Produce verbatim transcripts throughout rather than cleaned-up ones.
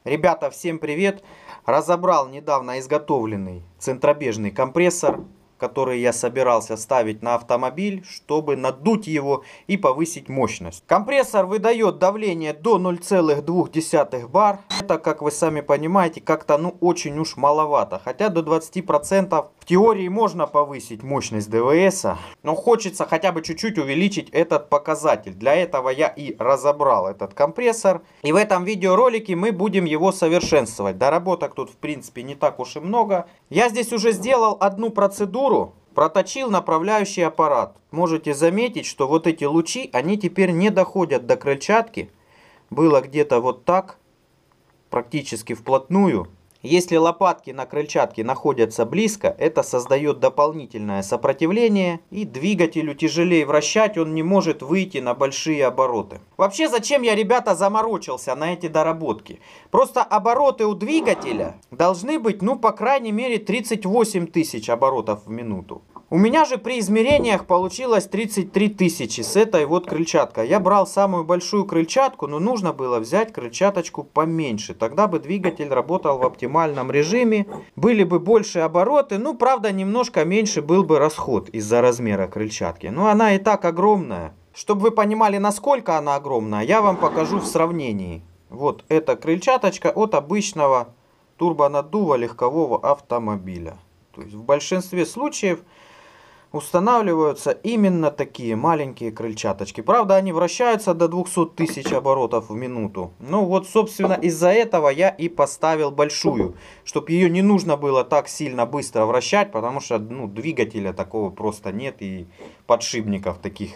Ребята, всем привет! Разобрал недавно изготовленный центробежный компрессор, который я собирался ставить на автомобиль, чтобы надуть его и повысить мощность. Компрессор выдает давление до ноль целых двух десятых бар. Это, как вы сами понимаете, как-то ну очень уж маловато. Хотя до двадцати процентов в теории можно повысить мощность ДВС, но хочется хотя бы чуть-чуть увеличить этот показатель. Для этого я и разобрал этот компрессор. И в этом видеоролике мы будем его совершенствовать. Доработок тут в принципе не так уж и много. Я здесь уже сделал одну процедуру. Проточил направляющий аппарат. Можете заметить, что вот эти лучи, они теперь не доходят до крыльчатки. Было где-то вот так, практически вплотную. Если лопатки на крыльчатке находятся близко, это создает дополнительное сопротивление, и двигателю тяжелее вращать, он не может выйти на большие обороты. Вообще, зачем я, ребята, заморочился на эти доработки? Просто обороты у двигателя должны быть, ну, по крайней мере, тридцать восемь тысяч оборотов в минуту. У меня же при измерениях получилось тридцать три тысячи с этой вот крыльчаткой. Я брал самую большую крыльчатку, но нужно было взять крыльчаточку поменьше. Тогда бы двигатель работал в оптимальном режиме, были бы больше обороты. Ну, правда, немножко меньше был бы расход из-за размера крыльчатки. Но она и так огромная. Чтобы вы понимали, насколько она огромная, я вам покажу в сравнении. Вот эта крыльчаточка от обычного турбонаддува легкового автомобиля. То есть в большинстве случаев устанавливаются именно такие маленькие крыльчаточки. Правда, они вращаются до двухсот тысяч оборотов в минуту. Ну вот, собственно, из-за этого я и поставил большую. Чтобы ее не нужно было так сильно быстро вращать, потому что ну, двигателя такого просто нет. И подшипников таких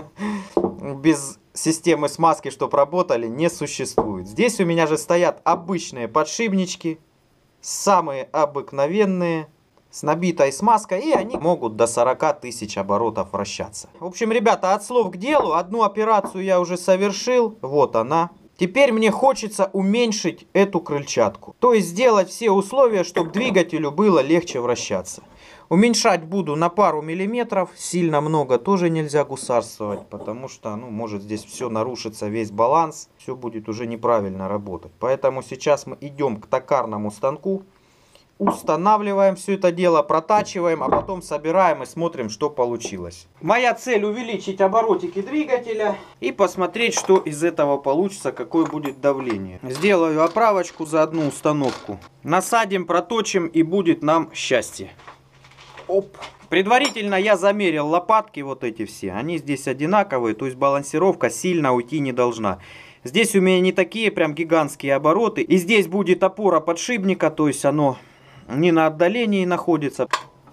без системы смазки, чтобы работали, не существует. Здесь у меня же стоят обычные подшипнички. Самые обыкновенные. С набитой смазкой, и они могут до сорока тысяч оборотов вращаться. В общем, ребята, от слов к делу. Одну операцию я уже совершил. Вот она. Теперь мне хочется уменьшить эту крыльчатку. То есть сделать все условия, чтобы двигателю было легче вращаться. Уменьшать буду на пару миллиметров. Сильно много тоже нельзя гусарствовать, потому что, ну, может здесь все нарушится, весь баланс. Все будет уже неправильно работать. Поэтому сейчас мы идем к токарному станку. Устанавливаем все это дело, протачиваем, а потом собираем и смотрим, что получилось. Моя цель увеличить оборотики двигателя и посмотреть, что из этого получится, какое будет давление. Сделаю оправочку за одну установку. Насадим, проточим, и будет нам счастье. Оп. Предварительно я замерил лопатки вот эти все. Они здесь одинаковые, то есть балансировка сильно уйти не должна. Здесь у меня не такие прям гигантские обороты. И здесь будет опора подшипника, то есть оно не на отдалении находится.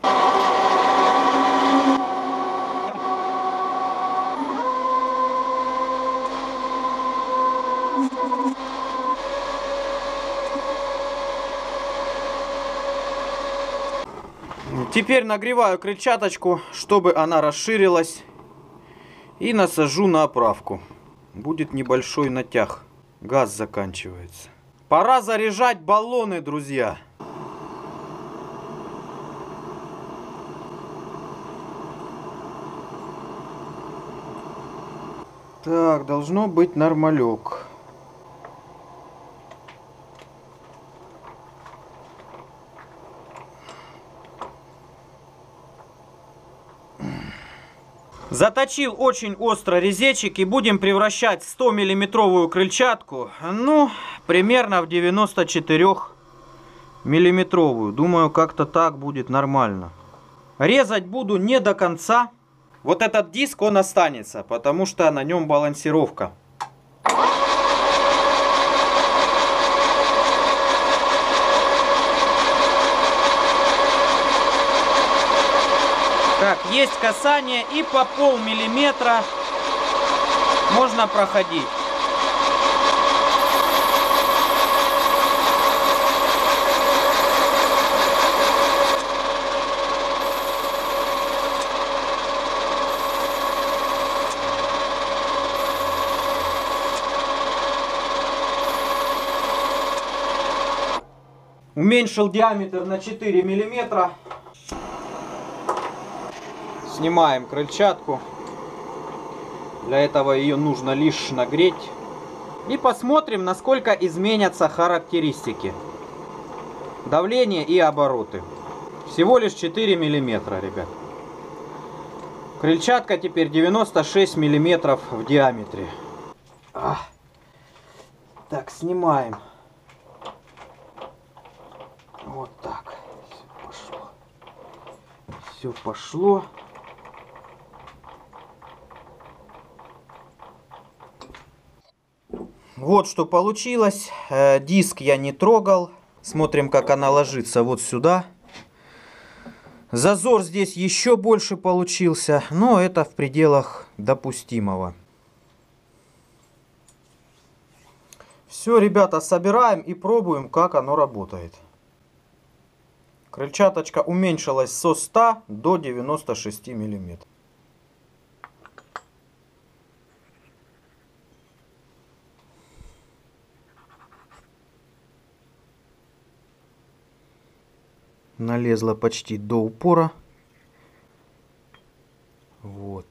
Теперь нагреваю крыльчаточку, чтобы она расширилась. И насажу на оправку. Будет небольшой натяг. Газ заканчивается. Пора заряжать баллоны, друзья. Так, должно быть нормалек. Заточил очень остро резечек и будем превращать сто миллиметровую крыльчатку, ну, примерно в девяносто четыре миллиметровую. Думаю, как-то так будет нормально. Резать буду не до конца. Вот этот диск, он останется, потому что на нем балансировка. Так, есть касание, и по полмиллиметра можно проходить. Уменьшил диаметр на четыре миллиметра. Снимаем крыльчатку. Для этого ее нужно лишь нагреть. И посмотрим, насколько изменятся характеристики. Давление и обороты. Всего лишь четыре миллиметра, ребят. Крыльчатка теперь девяносто шесть миллиметров в диаметре. А. Так, снимаем. Вот так. Все пошло. Все пошло. Вот что получилось. Диск я не трогал. Смотрим, как она ложится вот сюда. Зазор здесь еще больше получился, но это в пределах допустимого. Все, ребята, собираем и пробуем, как оно работает. Крыльчаточка уменьшилась со ста до девяноста шести миллиметров. Налезла почти до упора. Вот.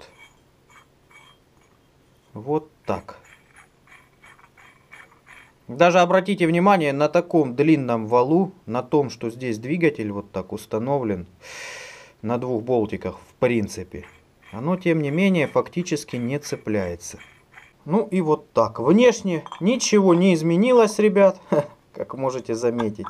Вот так. Даже обратите внимание, на таком длинном валу, на том, что здесь двигатель вот так установлен, на двух болтиках в принципе, оно тем не менее фактически не цепляется. Ну и вот так. Внешне ничего не изменилось, ребят, как можете заметить.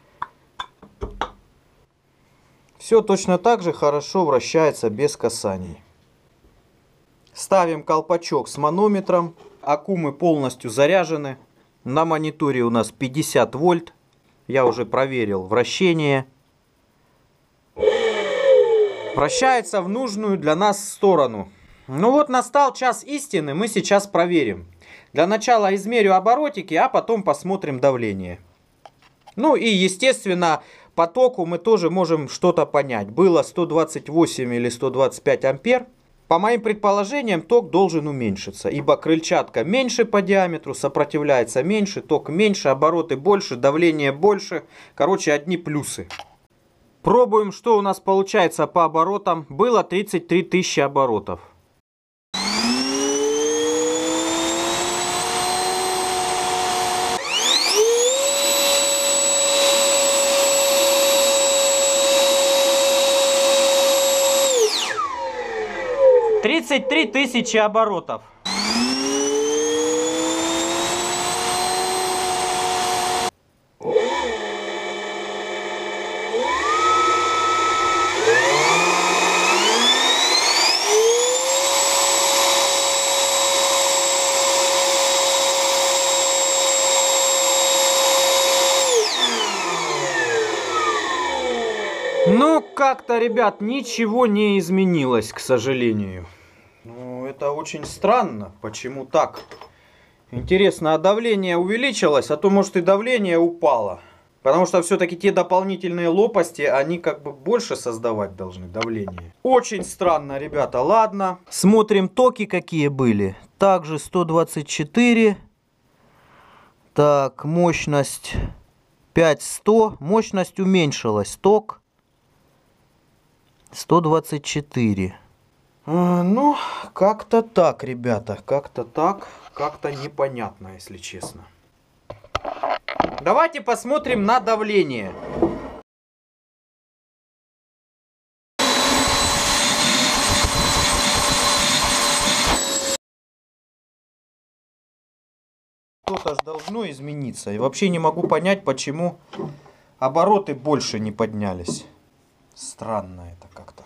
Все точно так же хорошо вращается без касаний. Ставим колпачок с манометром. Аккумы полностью заряжены. На мониторе у нас пятьдесят вольт. Я уже проверил вращение. Вращается в нужную для нас сторону. Ну вот настал час истины. Мы сейчас проверим. Для начала измерю оборотики, а потом посмотрим давление. Ну и естественно... По току мы тоже можем что-то понять. Было сто двадцать восемь или сто двадцать пять ампер. По моим предположениям, ток должен уменьшиться. Ибо крыльчатка меньше по диаметру, сопротивляется меньше, ток меньше, обороты больше, давление больше. Короче, одни плюсы. Пробуем, что у нас получается по оборотам. Было тридцать три тысячи оборотов. тридцать три тысячи оборотов. Ну, как-то, ребят, ничего не изменилось, к сожалению. Ну, это очень странно. Почему так? Интересно, а давление увеличилось? А то, может, и давление упало. Потому что все-таки те дополнительные лопасти, они как бы больше создавать должны давление. Очень странно, ребята. Ладно. Смотрим токи, какие были. Также сто двадцать четыре. Так, мощность пять сто. Мощность уменьшилась. Ток сто двадцать четыре. А, ну, как-то так, ребята. Как-то так. Как-то непонятно, если честно. Давайте посмотрим на давление. Что-то ж должно измениться. И вообще не могу понять, почему обороты больше не поднялись. Странно это как-то.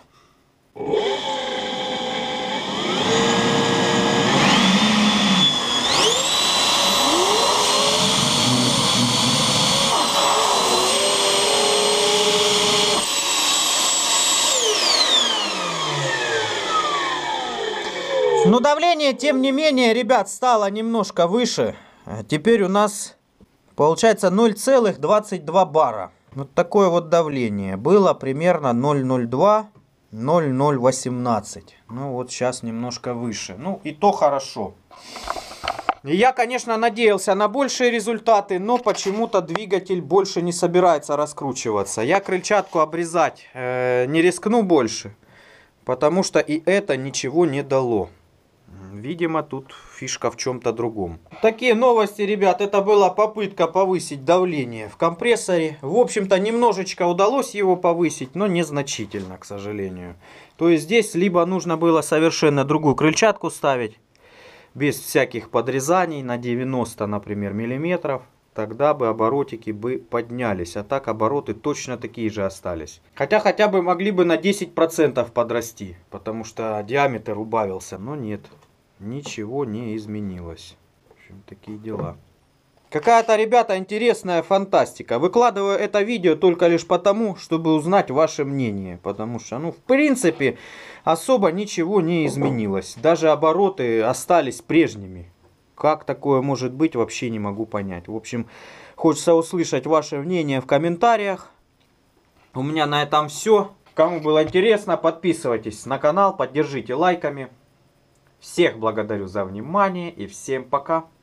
Но давление, тем не менее, ребят, стало немножко выше. Теперь у нас получается ноль целых двадцать два бара. Вот такое вот давление. Было примерно ноль ноль два — ноль ноль восемнадцать. Ну вот сейчас немножко выше. Ну и то хорошо. Я, конечно, надеялся на большие результаты, но почему-то двигатель больше не собирается раскручиваться. Я крыльчатку обрезать э, не рискну больше, потому что и это ничего не дало. Видимо, тут фишка в чем-то другом. Такие новости, ребят. Это была попытка повысить давление в компрессоре. В общем-то, немножечко удалось его повысить, но незначительно, к сожалению. То есть здесь либо нужно было совершенно другую крыльчатку ставить, без всяких подрезаний, на девяносто, например, миллиметров. Тогда бы оборотики бы поднялись. А так обороты точно такие же остались. Хотя хотя бы могли бы на десять процентов подрасти. Потому что диаметр убавился. Но нет. Ничего не изменилось. В общем, такие дела. Какая-то, ребята, интересная фантастика. Выкладываю это видео только лишь потому, чтобы узнать ваше мнение. Потому что, ну, в принципе, особо ничего не изменилось. Даже обороты остались прежними. Как такое может быть, вообще не могу понять. В общем, хочется услышать ваше мнение в комментариях. У меня на этом все. Кому было интересно, подписывайтесь на канал, поддержите лайками. Всех благодарю за внимание и всем пока.